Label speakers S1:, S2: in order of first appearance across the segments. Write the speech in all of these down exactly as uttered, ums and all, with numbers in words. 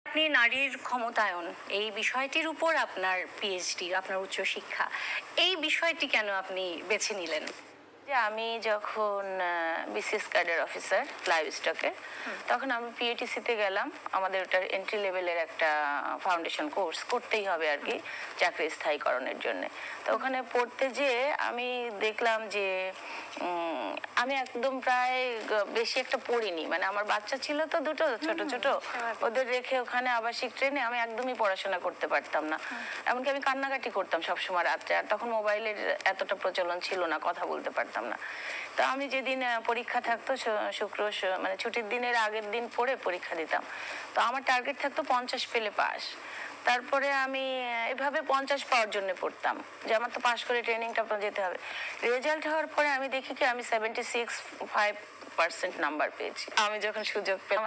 S1: আপনি নারীর ক্ষমতায়ন এই বিষয়টির উপর আপনার পিএইচডি, আপনার উচ্চশিক্ষা, এই বিষয়টি কেন আপনি বেছে নিলেন?
S2: যে আমি যখন বিসিএস ক্যাডার অফিসার লাইভ স্টকে, তখন আমি পিএটিসিতে গেলাম। আমাদের ওটার এন্ট্রি লেভেলের একটা ফাউন্ডেশন কোর্স করতেই হবে আর কি, চাকরি স্থায়ীকরণের জন্য। তো ওখানে পড়তে যেয়ে আমি দেখলাম যে আমি একদম প্রায় বেশি একটা পড়িনি, মানে আমার বাচ্চা ছিল তো দুটো ছোট ছোট, ওদের রেখে ওখানে আবাসিক ট্রেনে আমি একদমই পড়াশোনা করতে পারতাম না। এমনকি আমি কান্নাকাটি করতাম সবসময় রাত্রে, আর তখন মোবাইলের এতটা প্রচলন ছিল না, কথা বলতে পারতাম না। তো আমি যেদিন পরীক্ষা থাকতো শুক্র মানে ছুটির দিনের আগের দিন পড়ে পরীক্ষা দিতাম। তো আমার টার্গেট থাকতো পঞ্চাশ পেলে পাস। তারপরে আমি এভাবে পঞ্চাশ পাওয়ার জন্য পড়তাম, যে আমার তো পাশ করে ট্রেনিংটা যেতে হবে। রেজাল্ট হওয়ার পরে আমি দেখি কি আমি seventy six five percent number পেয়েছি। আমি যখন সুযোগ পেলাম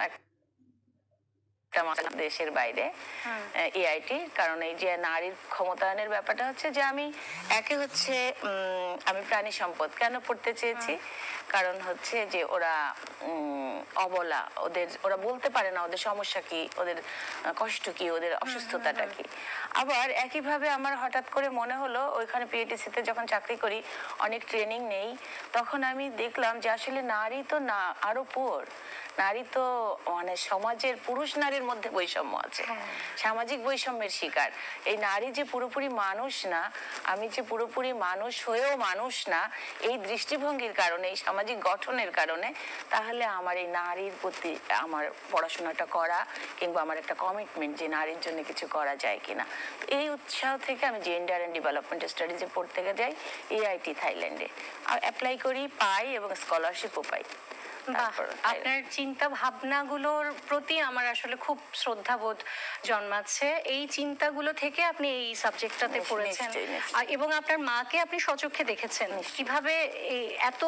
S2: দেশের বাইরে এআইটি, কারণ এই যে নারীর ক্ষমতায়নের ব্যাপারটা হচ্ছে যে আমি একে হচ্ছে আমি প্রাণী সম্পদ কেন পড়তে চেয়েছি, কারণ হচ্ছে যে ওরা অবলা, ওদের ওরা বলতে পারে না ওদের সমস্যা কি, ওদের কষ্ট কি, ওদের অসুস্থতাটা কি। আবার একইভাবে আমার হঠাৎ করে মনে হলো ওইখানে পিএটিসিতে যখন চাকরি করি, অনেক ট্রেনিং নেই, তখন আমি দেখলাম যে আসলে নারী তো না আরো পুয়ার, নারী তো মানে সমাজের পুরুষ নারীর মধ্যে বৈষম্য আছে, সামাজিক বৈষম্যের শিকার। এই নারী যে পুরোপুরি মানুষ না, আমি যে পুরোপুরি মানুষ হয়েও মানুষ না, এই দৃষ্টিভঙ্গির কারণে, এই সামাজিক গঠনের কারণে, তাহলে আমার এই নারীর প্রতি আমার পড়াশোনাটা করা কিংবা আমার একটা কমিটমেন্ট যে নারীর জন্য কিছু করা যায় কিনা, এই উৎসাহ থেকে আমি জেন্ডার অ্যান্ড ডেভেলপমেন্ট স্টাডিজে পড়তে যাই এআইটি থাইল্যান্ডে। আর অ্যাপ্লাই করি, পাই এবং স্কলারশিপও পাই।
S1: আপনার চিন্তা ভাবনাগুলোর প্রতি আমার আসলে খুব শ্রদ্ধাবোধ জন্মাচ্ছে। এই চিন্তাগুলো থেকে আপনি এই সাবজেক্টটাতে পড়েছেন এবং আপনার মাকে আপনি সচক্ষে দেখেছেন কিভাবে এত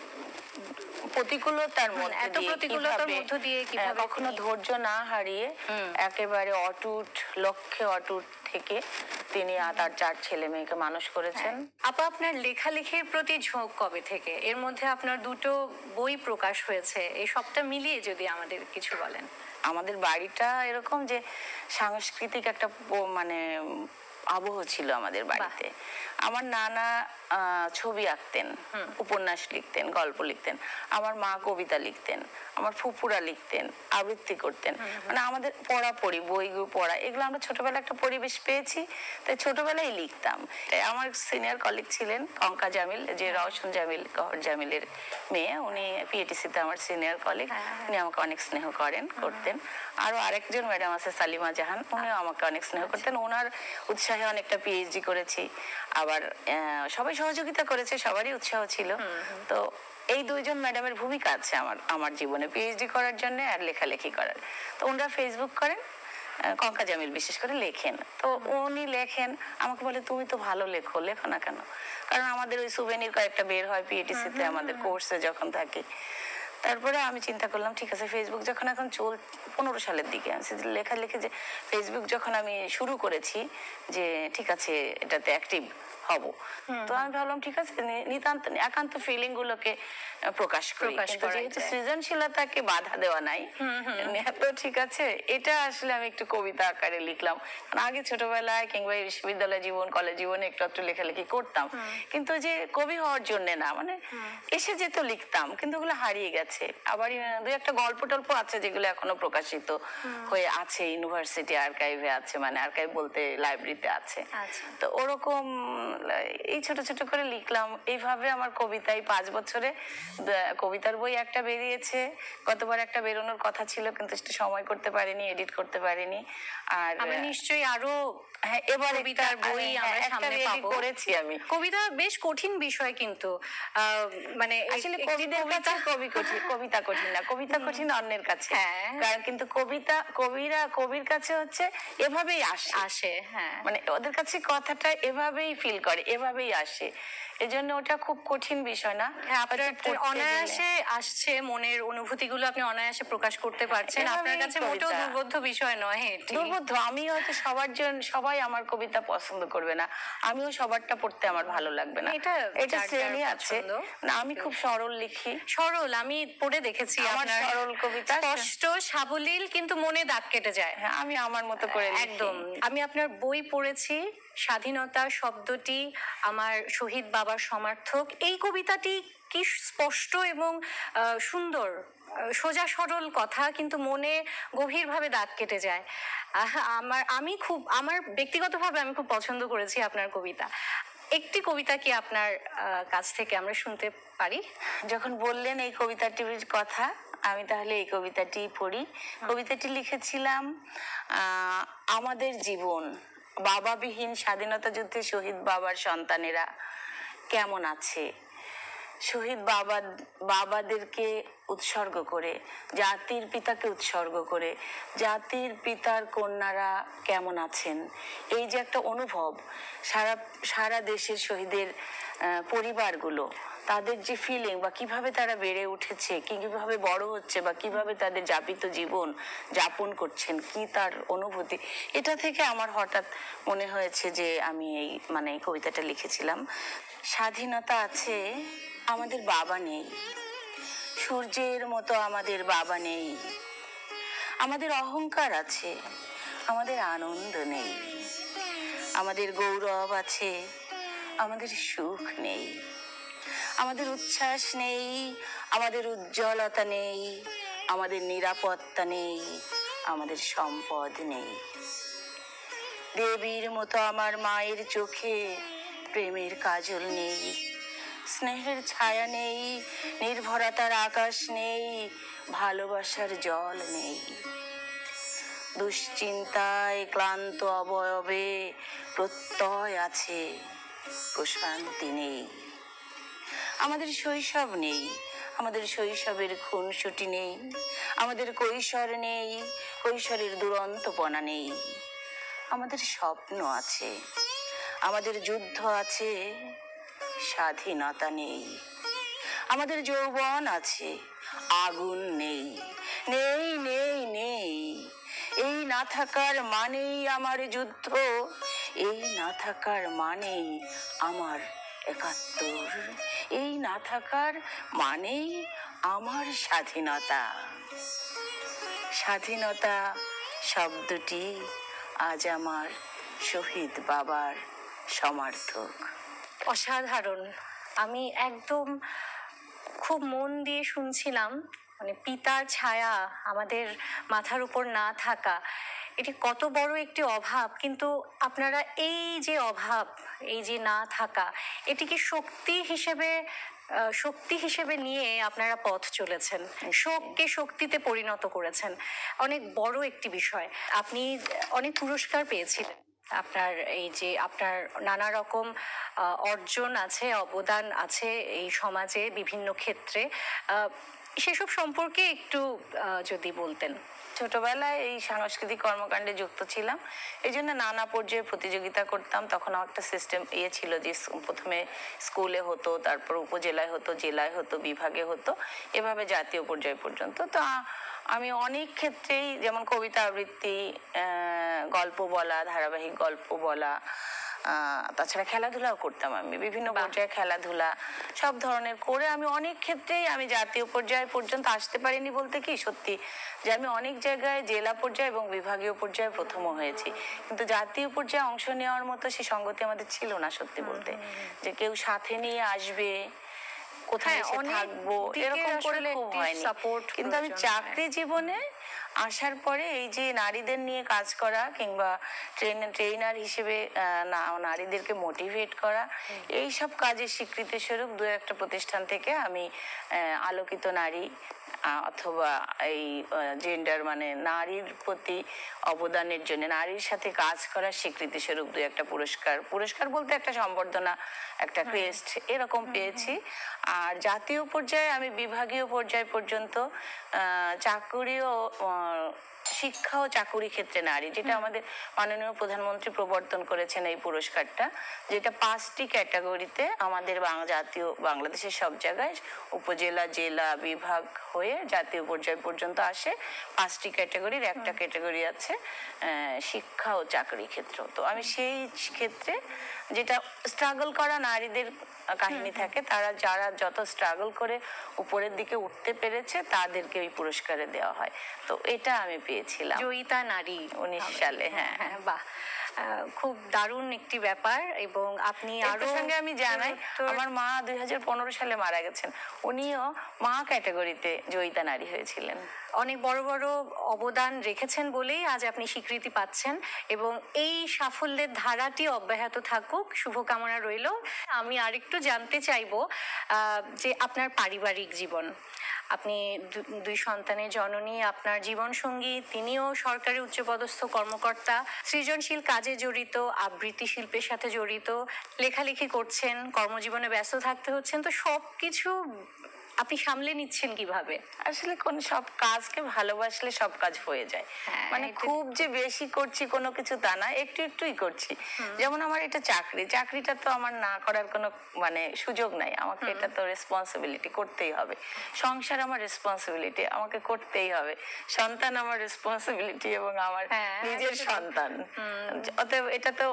S2: প্রতিকূলতার মধ্যে
S1: এত প্রতিকূলতার মধ্য দিয়ে কিভাবে
S2: কখনো ধৈর্য না হারিয়ে একেবারে অটুট লক্ষ্যে অটুট থেকে তিনি তার চার ছেলে মেয়েকে মানুষ করেছেন।
S1: আপা, আপনার লেখালেখির প্রতি ঝোঁক কবে থেকে? এর মধ্যে আপনার দুটো বই প্রকাশ হয়েছে, এই সবটা মিলিয়ে যদি আমাদের কিছু বলেন।
S2: আমাদের বাড়িটা এরকম যে সাংস্কৃতিক একটা মানে আবহ ছিল আমাদের বাড়িতে। আমার নানা ছবি আঁকতেন, উপন্যাস লিখতেন, গল্প লিখতেন, আমার মা কবিতা লিখতেন, আমার ফুপুরা লিখতেন, আবৃত্তি করতেন। মানে আমাদের পড়াপড়ি, বইগুলো পড়া, এগুলো আমরা ছোটবেলায় একটা পরিবেশ পেয়েছি, তাই ছোটবেলায় লিখতাম। তাই আমার সিনিয়র কলিগ ছিলেন কঙ্কা জামিল, যে রওশন জামিল গহর জামিলের মেয়ে, উনি পিএটিসিতে আমার সিনিয়র কলিগ, উনি আমাকে অনেক স্নেহ করেন করতেন। আরো আরেকজন ম্যাডাম আছে সালিমা জাহান, উনিও আমাকে অনেক স্নেহ করতেন। ওনার উৎসাহে অনেকটা পিএইচডি করেছি, আবার সবাই সহযোগিতা করেছে, সবারই উৎসাহ ছিল। তো এই দুইজন ম্যাডামের ভূমিকা আছে আমার আমার জীবনে, পিএইচডি করার জন্য আর লেখালেখি করার। তো ওনারা ফেসবুক করেন, কঙ্কা জামিল বিশেষ করে লেখেন। তো উনি লেখেন, আমাকে বলে তুমি তো ভালো লেখো, লেখো না কেন? কারণ আমাদের ওই সুভেনির কয়েকটা বের হয় পিএটিসিতে আমাদের কোর্সে যখন থাকি। তারপরে আমি চিন্তা করলাম ঠিক আছে, ফেসবুক যখন এখন চল পনেরো সালের দিকে আমি লেখালেখি যে ফেসবুক যখন আমি শুরু করেছি, যে ঠিক আছে এটাতে অ্যাক্টিভ হব, তো আমি ভাবলাম ঠিক আছে নিতান্ত একান্ত ফিলিং গুলোকে প্রকাশ করি, যেহেতু সৃজনশীলতাকে বাধা দেওয়া নাই, তো ঠিক আছে এটা আসলে আমি একটু কবিতা আকারে লিখলাম। আগে ছোটবেলায় কিংবা বিশ্ববিদ্যালয় জীবন, কলেজ জীবনে একটু একটু লেখালেখি করতাম, কিন্তু যে কবি হওয়ার জন্য না, মানে এসে যেত লিখতাম, কিন্তু ওগুলো হারিয়ে গেছে। আবার দুই একটা গল্প টল্প আছে যেগুলো এখনো প্রকাশিত হয়ে আছে, ইউনিভার্সিটি আর্কাইভে আছে, মানে আর্কাইভ বলতে লাইব্রেরিতে আছে। তো ওরকম এই ছোট ছোট করে লিখলাম। এইভাবে আমার কবিতায় পাঁচ বছরে কবিতার বই একটা বেরিয়েছে, গতবার একটা বেরোনোর কথা ছিল কিন্তু সেটা সময় করতে পারিনি, এডিট করতে পারিনি। আর
S1: আমি নিশ্চয়ই আরো
S2: হ্যাঁ এবার কবিতার বই আমরা সামনে পাবো। করেছি আমি।
S1: কবিতা বেশ কঠিন বিষয়, কিন্তু মানে
S2: আসলে কবিদের কাছে কবি কঠিন, কবিতা কঠিন না, কবিতা কঠিন অন্যের কাছে। কারণ কিন্তু কবিতা কবিরা কবির কাছে হচ্ছে এভাবেই আসে
S1: আসে হ্যাঁ,
S2: মানে ওদের কাছে কথাটা এভাবেই ফিল করে, এভাবেই আসে, এজন্য ওটা খুব কঠিন বিষয় না।
S1: অনায়াসে আসছে, মনের অনুভূতিগুলো আপনি অনায়াসে প্রকাশ করতে পারছেন, আপনার কাছে মোটেও দুর্বোধ্য বিষয় নয়।
S2: দুর্বোধ্য আমি হয়তো সবার জন্য, সবাই আমার কবিতা পছন্দ করবে না, আমিও সবারটা পড়তে আমার ভালো লাগবে না, এটা এটা শ্রেণী আছে না। আমি খুব সরল লিখি,
S1: সরল। আমি পড়ে দেখেছি
S2: আমার
S1: আপনার
S2: সরল কবিতা
S1: স্পষ্ট সাবলীল কিন্তু মনে দাগ কেটে যায়।
S2: হ্যাঁ, আমি আমার মতো করে লিখি।
S1: একদম। আমি আপনার বই পড়েছি, স্বাধীনতা শব্দটি আমার শহীদ বাবার সমার্থক। এই কবিতাটি কি স্পষ্ট এবং আহ, সুন্দর, আহ, সোজা সরল কথা, কিন্তু মনে গভীরভাবে দাগ কেটে যায়। আহ, আমার আমি খুব আমার ব্যক্তিগতভাবে আমি খুব পছন্দ করেছি আপনার কবিতা। একটি কবিতা কি আপনার আহ, কাছ থেকে আমরা শুনতে পারি?
S2: যখন বললেন এই কবিতাটির কথা, আমি তাহলে এই কবিতাটি পড়ি। কবিতাটি লিখেছিলাম আহ আমাদের জীবন, বাবাবিহীন স্বাধীনতা যুদ্ধে শহীদ বাবার সন্তানেরা কেমন আছে। শহীদ বাবা বাবাদেরকে উৎসর্গ করে, জাতির পিতাকে উৎসর্গ করে জাতির পিতার কন্যারা কেমন আছেন। এই যে একটা অনুভব, সারা সারা দেশের শহীদের পরিবারগুলো, তাদের যে ফিলিং বা কিভাবে তারা বেড়ে উঠেছে, কিভাবে বড় হচ্ছে বা কিভাবে তাদের যাপিত জীবন যাপন করছেন, কি তার অনুভূতি, এটা থেকে আমার হঠাৎ মনে হয়েছে যে আমি এই মানে এই কবিতাটা লিখেছিলাম। স্বাধীনতা আছে, আমাদের বাবা নেই, সূর্যের মতো আমাদের বাবা নেই। আমাদের অহংকার আছে, আমাদের আনন্দ নেই। আমাদের গৌরব আছে, আমাদের সুখ নেই। আমাদের উচ্ছ্বাস নেই, আমাদের উজ্জ্বলতা নেই। আমাদের নিরাপত্তা নেই, আমাদের সম্পদ নেই। দেবীর মতো আমার মায়ের চোখে প্রেমের কাজল নেই, স্নেহের ছায়া নেই, নির্ভরতার আকাশ নেই, ভালোবাসার জল নেই। দুশ্চিন্তায় ক্লান্ত অবয়বে প্রত্যয় আছে, প্রশান্তি নেই। আমাদের শৈশব নেই, আমাদের শৈশবের খুনসুটি নেই। আমাদের কৈশোর নেই, কৈশোরের দুরন্তপনা নেই। আমাদের স্বপ্ন আছে, আমাদের যুদ্ধ আছে, স্বাধীনতা নেই। আমাদের যৌবন আছে, আগুন নেই, নেই নেই নেই। এই না থাকার মানেই আমার যুদ্ধ, এই না থাকার মানেই আমার একাত্তর, এই না থাকার মানেই আমার স্বাধীনতা। স্বাধীনতা শব্দটি আজ আমার শহীদ বাবার সমার্থক।
S1: অসাধারণ। আমি একদম খুব মন দিয়ে শুনছিলাম। মানে পিতার ছায়া আমাদের মাথার উপর না থাকা, এটি কত বড় একটি অভাব, কিন্তু আপনারা এই যে অভাব, এই যে না থাকা, এটিকে শক্তি হিসেবে আহ, শক্তি হিসেবে নিয়ে আপনারা পথ চলেছেন, শোককে শক্তিতে পরিণত করেছেন। অনেক বড় একটি বিষয়। আপনি অনেক পুরস্কার পেয়েছিলেন। আপনার এই যে আপনার নানা রকম আহ, অর্জন আছে, অবদান আছে এই সমাজে বিভিন্ন ক্ষেত্রে, আহ, সেসব সম্পর্কে একটু আহ, যদি বলতেন।
S2: ছোটবেলায় এই সাংস্কৃতিক কর্মকাণ্ডে যুক্ত ছিলাম, এই জন্য নানা পর্যায়ে প্রতিযোগিতা করতাম। তখন একটা সিস্টেম ইয়ে ছিল যে প্রথমে স্কুলে হতো, তারপর উপজেলায় হতো, জেলায় হতো, বিভাগে হতো, এভাবে জাতীয় পর্যায় পর্যন্ত। তো আমি অনেক ক্ষেত্রেই, যেমন কবিতা আবৃত্তি, গল্প বলা, ধারাবাহিক গল্প বলা, তাছাড়া খেলাধুলাও করতাম। আমি বিভিন্ন পর্যায়ে খেলাধুলা সব ধরনের করে আমি অনেক ক্ষেত্রেই আমি জাতীয় পর্যায় পর্যন্ত আসতে পারিনি বলতে কি সত্যি, যে আমি অনেক জায়গায় জেলা পর্যায়ে এবং বিভাগীয় পর্যায়ে প্রথমও হয়েছি, কিন্তু জাতীয় পর্যায়ে অংশ নেওয়ার মতো সেই সঙ্গতি আমাদের ছিল না সত্যি বলতে, যে কেউ সাথে নিয়ে আসবে, কোথায় থাকবো, এরকম করে খুব হয়নি। কিন্তু আমি চাকরি জীবনে আসার পরে এই যে নারীদের নিয়ে কাজ করা কিংবা ট্রেন ট্রেনার হিসেবে নারীদেরকে মোটিভেট করা, এই সব কাজের স্বীকৃতি স্বরূপ দু একটা প্রতিষ্ঠান থেকে আমি আলোকিত নারী অথবা এই জেন্ডার মানে নারীর প্রতি অবদানের জন্য, নারীর সাথে কাজ করার স্বীকৃতি স্বরূপ দু একটা পুরস্কার, পুরস্কার বলতে একটা সম্বর্ধনা, একটা ক্রেস্ট এরকম পেয়েছি। আর জাতীয় পর্যায়ে আমি বিভাগীয় পর্যায় পর্যন্ত চাকুরিও শিক্ষা ও চাকুরি ক্ষেত্রে নারী, যেটা আমাদের মাননীয় প্রধানমন্ত্রী প্রবর্তন করেছেন এই পুরস্কারটা, যেটা পাঁচটি ক্যাটাগরিতে আমাদের জাতীয় বাংলাদেশের সব জায়গায় উপজেলা, জেলা, বিভাগ হয়ে জাতীয় পর্যায় পর্যন্ত আসে। পাঁচটি ক্যাটাগরির একটা ক্যাটাগরি আছে শিক্ষা ও চাকরি ক্ষেত্র। তো আমি সেই ক্ষেত্রে, যেটা স্ট্রাগল করা নারীদের কাহিনী থাকে, তারা যারা যত স্ট্রাগল করে উপরের দিকে উঠতে পেরেছে তাদেরকে ওই পুরস্কারে দেওয়া হয়। তো এটা আমি পেয়েছিলাম
S1: জয়িতা নারী
S2: উনিশ সালে। হ্যাঁ
S1: হ্যাঁ, বাহ, খুব দারুণ একটি ব্যাপার। এবং আপনি আরো
S2: সঙ্গে আমি জানাই, আমার মা দুই হাজার পনেরো সালে মারা গেছেন, উনিও মা ক্যাটাগরিতে জয়িতা নারী হয়েছিলেন।
S1: অনেক বড় বড় অবদান রেখেছেন বলেই আজ আপনি স্বীকৃতি পাচ্ছেন, এবং এই সাফল্যের ধারাটি অব্যাহত থাকুক, শুভকামনা রইল। আমি আরেকটু জানতে চাইবো যে আপনার পারিবারিক জীবন, আপনি দুই সন্তানের জননী, আপনার জীবন সঙ্গী তিনিও সরকারি উচ্চপদস্থ কর্মকর্তা, সৃজনশীল কাজে জড়িত, আবৃত্তি শিল্পের সাথে জড়িত, লেখালেখি করছেন, কর্মজীবনে ব্যস্ত থাকতে হচ্ছেন, তো সবকিছু আপনি সামলে নিচ্ছেন কিভাবে?
S2: আসলে কোন সব কাজকে ভালোবাসলে সব কাজ হয়ে যায়। মানে খুব যে বেশি করছি কোনো কিছু তা না, একটু একটুই করছি। যেমন আমার এটা চাকরি, চাকরিটা তো আমার না করার কোনো মানে সুযোগ নাই, আমাকে এটা তো রেসপন্সিবিলিটি করতেই হবে। সংসার আমার রেসপন্সিবিলিটি, আমাকে করতেই হবে। সন্তান আমার রেসপন্সিবিলিটি এবং আমার নিজের সন্তান। অতএব এটা তো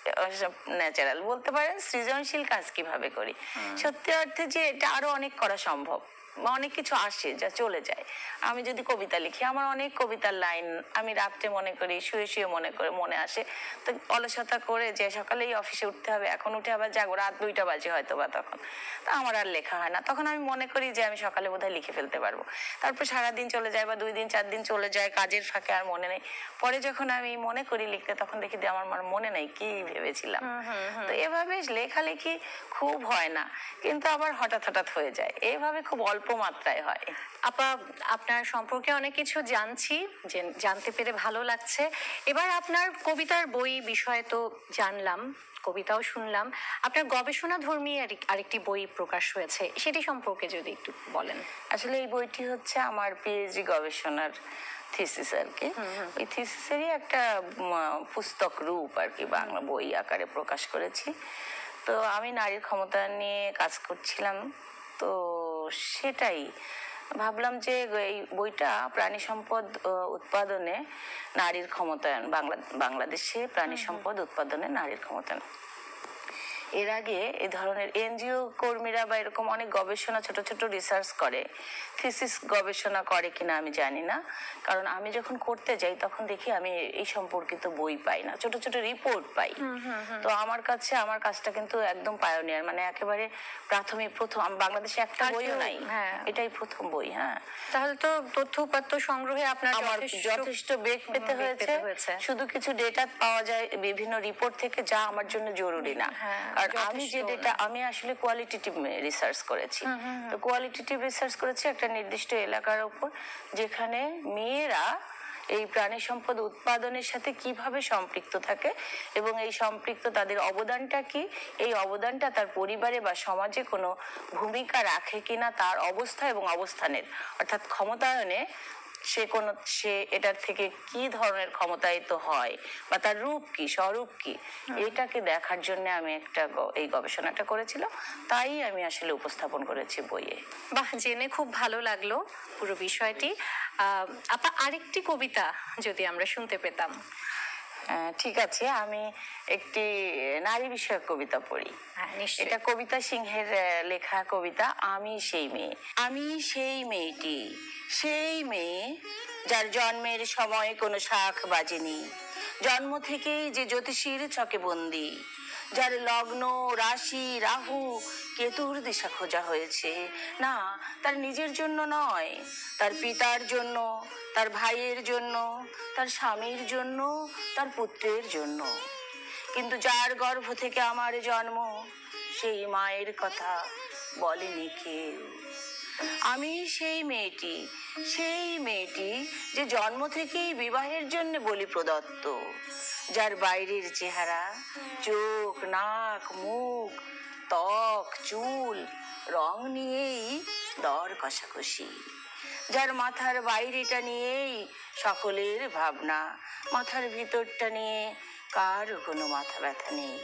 S2: ন্যাচারাল বলতে পারেন। সৃজনশীল কাজ কিভাবে করি, সত্যি অর্থে যে এটা আরো অনেক করা সম্ভব, অনেক কিছু আসে যা চলে যায়। আমি যদি কবিতা লিখি, আমার অনেক কবিতার লাইন আমি রাত্রে মনে করি, শুয়ে শুয়ে মনে করে মনে আসে। তো অলসতা করে যে সকালেই অফিসে উঠতে হবে, এখন উঠে আবার যাবো, রাত দুইটা বাজে হয়তো বা, তখন তা আমার আর লেখা হয় না। তখন আমি মনে করি যে আমি সকালে বোধহয় লিখে ফেলতে পারবো। তারপর সারাদিন চলে যায় বা দুই দিন চার দিন চলে যায়, কাজের ফাঁকে আর মনে নেই। পরে যখন আমি মনে করি লিখতে, তখন দেখি যে আমার মনে নেই কি ভেবেছিলাম। তো এভাবে লেখালেখি খুব হয় না, কিন্তু আবার হঠাৎ হঠাৎ হয়ে যায়। এইভাবে খুব অল্প মাত্রায় হয়।
S1: আপা, আপনার সম্পর্কে অনেক কিছু জানছি, জানতে পেরে ভালো লাগছে। এবার আপনার কবিতার বই বিষয়ে তো জানলাম, কবিতাও শুনলাম, আপনার গবেষণা ধর্মী আরেকটি বই প্রকাশ হয়েছে, সেটি সম্পর্কে যদি একটু বলেন।
S2: আসলে এই বইটি হচ্ছে আমার পিএইচডি গবেষণার থিসিস আর কি। ওই থিসিসেরই একটা পুস্তক রূপ আর কি, বাংলা বই আকারে প্রকাশ করেছি। তো আমি নারীর ক্ষমতা নিয়ে কাজ করছিলাম, তো সেটাই ভাবলাম যে এই বইটা প্রাণী সম্পদ উৎপাদনে নারীর ক্ষমতায়ন, বাংলা বাংলাদেশে প্রাণী সম্পদ উৎপাদনে নারীর ক্ষমতায়ন। এর আগে এই ধরনের এনজিও কর্মীরা বা এরকম অনেক গবেষণা, ছোট ছোট রিসার্চ করে, থিসিস গবেষণা করে কিনা আমি জানি না, কারণ আমি যখন করতে যাই তখন দেখি আমি এই সম্পর্কিত বই পাই না, ছোট ছোট রিপোর্ট পাই। তো আমার কাছে আমার কাজটা কিন্তু একদম পায়োনিয়ার, মানে একেবারে প্রাথমিক প্রথম, বাংলাদেশে একটা বইও নাই, এটাই প্রথম বই। হ্যাঁ,
S1: তাহলে তো তথ্য উপাত্ত সংগ্রহে আপনার
S2: আমার যথেষ্ট বেগ পেতে হয়েছে। শুধু কিছু ডেটা পাওয়া যায় বিভিন্ন রিপোর্ট থেকে, যা আমার জন্য জরুরি না। আর আমি যে ডেটা, আমি আসলে কোয়ালিটেটিভ রিসার্চ করেছি। তো কোয়ালিটেটিভ রিসার্চ করেছি একটা নির্দিষ্ট এলাকার উপর, যেখানে মেয়েরা এই প্রাণী সম্পদ উৎপাদনের সাথে কিভাবে সম্পৃক্ত থাকে এবং এই সম্পৃক্ত তাদের অবদানটা কি, এই অবদানটা তার পরিবারে বা সমাজে কোনো ভূমিকা রাখে কিনা, তার অবস্থা এবং অবস্থানের অর্থাৎ ক্ষমতায়নে সে কোন সে এটার থেকে কি ধরনের ক্ষমতায়িত হয় বা তার রূপ কি, স্বরূপ কি, এটাকে দেখার জন্য আমি একটা এই গবেষণাটা করেছিলাম। তাই আমি আসলে উপস্থাপন করেছি বইয়ে।
S1: বাহ, জেনে খুব ভালো লাগলো পুরো বিষয়টি। আহ আপা, আরেকটি কবিতা যদি আমরা শুনতে পেতাম।
S2: ঠিক আছে, আমি একটি নারী বিষয়ক কবিতা পড়ি। এটা কবিতা সিংহের লেখা কবিতা, আমি সেই মেয়ে। আমি সেই মেয়েটি, সেই মেয়ে যার জন্মের সময় কোনো শাখ বাজেনি, জন্ম থেকেই যে জ্যোতিষীর ছকে বন্দী, যার লগ্ন, রাশি, রাহু, কেতুর দিশা খোঁজা হয়েছে, না তার নিজের জন্য নয়, তার পিতার জন্য, তার ভাইয়ের জন্য, তার স্বামীর জন্য, তার পুত্রের জন্য। কিন্তু যার গর্ভ থেকে আমার জন্ম, সেই মায়ের কথা বলেনি কেউ। আমি সেই মেয়েটি, সেই মেয়েটি যে জন্ম থেকেই বিবাহের জন্য বলি প্রদত্ত, যার বাইরের চেহারা, চোখ, নাক, মুখ, ত্বক, চুল, রং নিয়েই দর কষাকষি, যার মাথার বাইরেটা নিয়েই সকলের ভাবনা, মাথার ভিতরটা নিয়ে কারও কোনো মাথা ব্যথা নেই।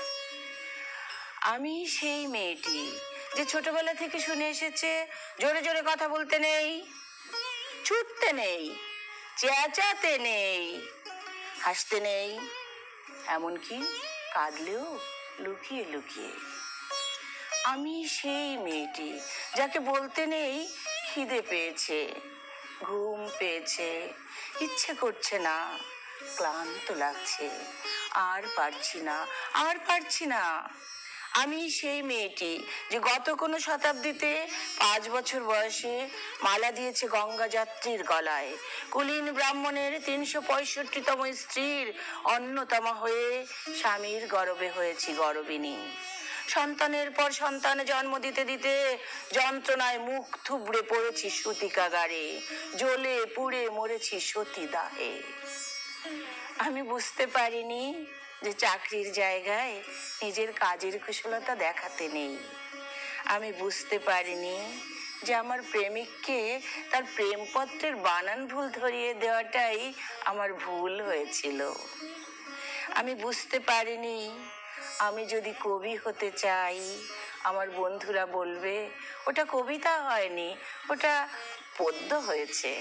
S2: আমি সেই মেয়েটি যে ছোটবেলা থেকে শুনে এসেছে জোরে জোরে কথা বলতে নেই, ছুটতে নেই, চেঁচাতে নেই, হাসতে নেই, এমনকি কাঁদলেও লুকিয়ে লুকিয়ে। আমি সেই মেয়েটি যাকে বলতে নেই খিদে পেয়েছে, ঘুম পেয়েছে, ইচ্ছে করছে না, ক্লান্ত লাগছে, আর পারছি না, আর পারছি না। আমি সেই মেয়েটি যে গত কোনো শতাব্দীতে পাঁচ বছর বয়সে মালা দিয়েছে গঙ্গা যাত্রীর গলায়, কুলীন ব্রাহ্মণের তিনশো পঁয়ষট্টিতম স্ত্রীর অন্যতমা হয়ে স্বামীর গর্ভে হয়েছি গর্বিনী। সন্তানের পর সন্তান জন্ম দিতে দিতে যন্ত্রণায় মুখ থুবড়ে পড়েছি সূতিকাগারে, জ্বলে পুড়ে মরেছি সতী দাহে। আমি বুঝতে পারিনি যে চাকরির জায়গায় নিজের কাজের কুশলতা দেখাতে নেই। আমি বুঝতে পারিনি যে আমার প্রেমিককে তার প্রেমপত্রের বানান ভুল ধরিয়ে দেওয়াটাই আমার ভুল হয়েছিল। আমি বুঝতে পারিনি আমি যদি কবি হতে চাই, আমার বন্ধুরা বলবে ওটা কবিতা হয়নি, ওটা পদ্য হয়েছে।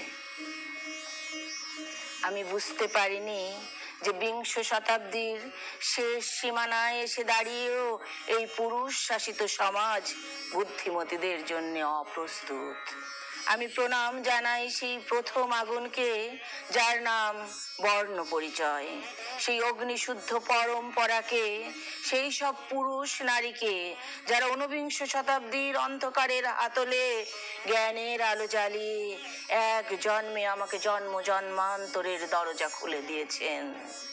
S2: আমি বুঝতে পারিনি যে বিংশ শতাব্দীর শেষ সীমানায় এসে দাঁড়িয়েও এই পুরুষ শাসিত সমাজ বুদ্ধিমতীদের জন্য অপ্রস্তুত। আমি প্রণাম জানাই সেই প্রথম আগুনকে, যার নাম বর্ণ পরিচয়, সেই অগ্নিশুদ্ধ পরম্পরাকে, সেই সব পুরুষ নারীকে যারা ঊনবিংশ শতাব্দীর অন্ধকারের হাতলে জ্ঞানের আলো জ্বালিয়ে এক জন্মে আমাকে জন্ম জন্মান্তরের দরজা খুলে দিয়েছেন।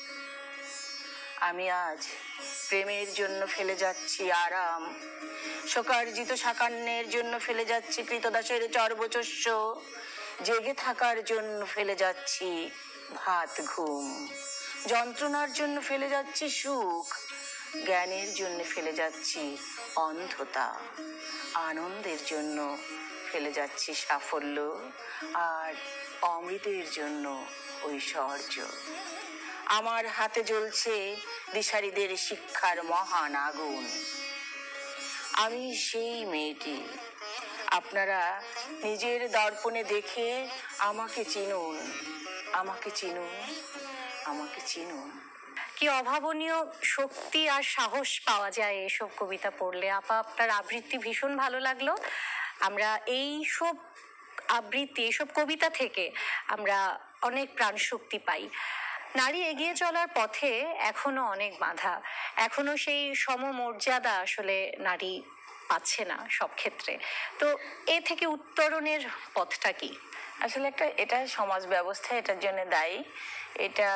S2: আমি আজ প্রেমের জন্য ফেলে যাচ্ছি আরাম, শোকার্জিত সাকান্যের জন্য ফেলে যাচ্ছি কৃতদাসের চর্বচস্য, জেগে থাকার জন্য ফেলে যাচ্ছি ভাত ঘুম, যন্ত্রণার জন্য ফেলে যাচ্ছি সুখ, জ্ঞানের জন্য ফেলে যাচ্ছি অন্ধতা, আনন্দের জন্য ফেলে যাচ্ছি সাফল্য, আর অমৃতের জন্য ঐশ্বর্য। আমার হাতে জ্বলছে দিশারীদের শিক্ষার মহান আগুন। আমি সেই মেয়েটি। আপনারা নিজের দর্পণে দেখে আমাকে চিনুন, আমাকে চিনুন, আমাকে চিনুন।
S1: কি অভাবনীয় শক্তি আর সাহস পাওয়া যায় এসব কবিতা পড়লে। আপা, আপনার আবৃত্তি ভীষণ ভালো লাগলো। আমরা এই সব আবৃত্তি, এসব কবিতা থেকে আমরা অনেক প্রাণশক্তি পাই। নারী এগিয়ে চলার পথে এখনো অনেক বাধা, এখনো সেই সমমর্যাদা আসলে নারী পাচ্ছে না সব ক্ষেত্রে। তো এ থেকে উত্তরণের পথটা কি?
S2: আসলে একটা এটা সমাজ ব্যবস্থা এটার জন্য দায়ী। এটা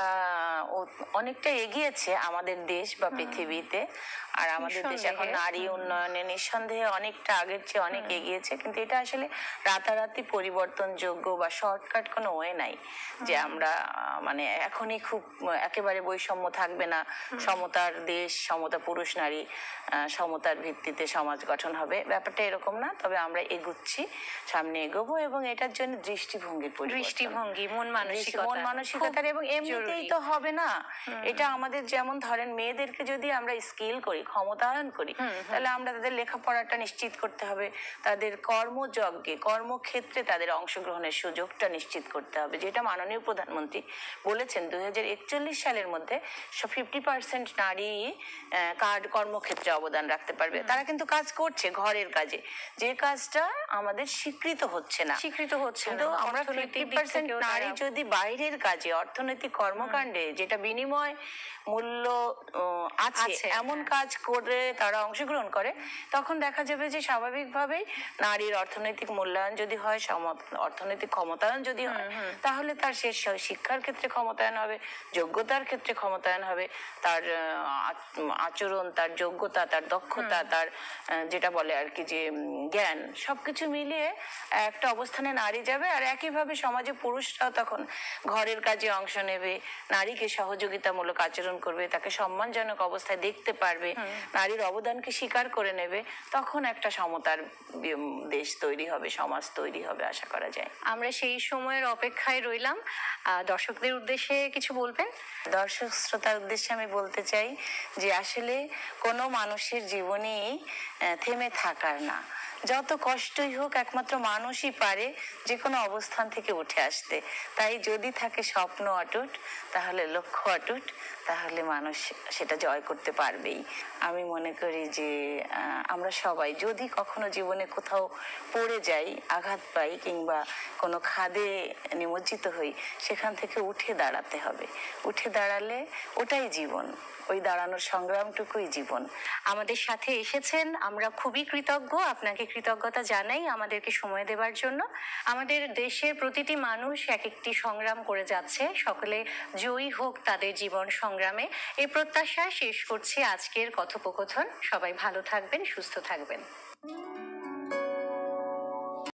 S2: অনেকটা এগিয়েছে আমাদের দেশ বা পৃথিবীতে, আর আমাদের দেশ এখন নারী উন্নয়নে নিঃসন্দেহে অনেকটা আগের চেয়ে অনেক এগিয়েছে, কিন্তু এটা আসলে রাতারাতি পরিবর্তনযোগ্য বা শর্টকাট কোনো ওয়ে নাই যে আমরা মানে এখনই খুব একেবারে বৈষম্য থাকবে না, সমতার দেশ, সমতা পুরুষ নারী সমতার ভিত্তিতে সমাজ গঠন হবে, ব্যাপারটা এরকম না। তবে আমরা এগুচ্ছি, সামনে এগোবো, এবং এটার জন্য দৃষ্টিভঙ্গির
S1: দৃষ্টিভঙ্গি, মন মানসিকতা,
S2: মন মানসিকতার এবং এমনিতেই তো হবে না। এটা আমাদের যেমন ধরেন মেয়েদেরকে যদি আমরা স্কিল করি, ক্ষমতায়ন করি, তাহলে আমরা তাদের লেখাপড়াটা নিশ্চিত করতে হবে, তাদের কর্মযজ্ঞে কর্মক্ষেত্রে তাদের অংশগ্রহণের সুযোগটা নিশ্চিত করতে হবে, যেটা মাননীয় প্রধানমন্ত্রী বলেছেন দুই হাজার একচল্লিশ সালের মধ্যে ফিফটি পার্সেন্ট নারী কার্ড কর্মক্ষেত্রে অবদান রাখতে পারবে। তারা কিন্তু কাজ করছে ঘরের কাজে, যে কাজটা আমাদের স্বীকৃত হচ্ছে না,
S1: স্বীকৃত হচ্ছে
S2: কিন্তু আমরা ফিফটি পার্সেন্ট নারী যদি বাইরের কাজে অর্থনৈতিক কর্মকাণ্ডে যেটা বিনিময় মূল্য আছে এমন কাজ করে তারা অংশগ্রহণ করে, তখন দেখা যাবে যে স্বাভাবিকভাবেই নারীর অর্থনৈতিক মূল্যায়ন যদি হয়, অর্থনৈতিক ক্ষমতায়ন যদি হয়, তাহলে তার শেষ শিক্ষার ক্ষেত্রে ক্ষমতায়ন হবে, যোগ্যতার ক্ষেত্রে ক্ষমতায়ন হবে, তার আচরণ, তার যোগ্যতা, তার দক্ষতা, তার যেটা বলে আর কি যে জ্ঞান, সবকিছু মিলিয়ে একটা অবস্থানে নারী যাবে। আর একইভাবে সমাজে পুরুষরাও তখন ঘরের কাজে অংশ নেবে, নারীকে সহযোগিতামূলক আচরণ করবে, তাকে সম্মানজনক অবস্থায় দেখতে পারবে, নারীর অবদানকে স্বীকার করে নেবে, তখন একটা সমতার দেশ তৈরি হবে, সমাজ তৈরি হবে আশা করা যায়।
S1: আমরা সেই সময়ের অপেক্ষায় রইলাম। দর্শকদের উদ্দেশ্যে কিছু বলবেন?
S2: দর্শক শ্রোতার উদ্দেশ্যে আমি বলতে চাই যে আসলে কোনো মানুষের জীবনেই থেমে থাকার না, যত কষ্টই হোক একমাত্র মানুষই পারে যে কোনো অবস্থান থেকে উঠে আসতে। তাই যদি থাকে স্বপ্ন অটুট, তাহলে লক্ষ্য অটুট, তাহলে মানুষ সেটা জয় করতে পারবেই। আমি মনে করি যে আমরা সবাই যদি কখনো জীবনে কোথাও পড়ে যাই, আঘাত পাই, কিংবা কোনো খাদে নিমজ্জিত হই, সেখান থেকে উঠে দাঁড়াতে হবে। উঠে দাঁড়ালে ওটাই জীবন, ওই দাঁড়ানোর সংগ্রামটুকুই জীবন।
S1: আমাদের সাথে এসেছেন, আমরা খুবই কৃতজ্ঞ। আপনাকে কৃতজ্ঞতা জানাই আমাদেরকে সময় দেওয়ার জন্য। আমাদের দেশের প্রতিটি মানুষ এক একটি সংগ্রাম করে যাচ্ছে, সকলে জয়ী হোক তাদের জীবন সংগ্রামে, এই প্রত্যাশায় শেষ করছি আজকের কথোপকথন। সবাই ভালো থাকবেন, সুস্থ থাকবেন।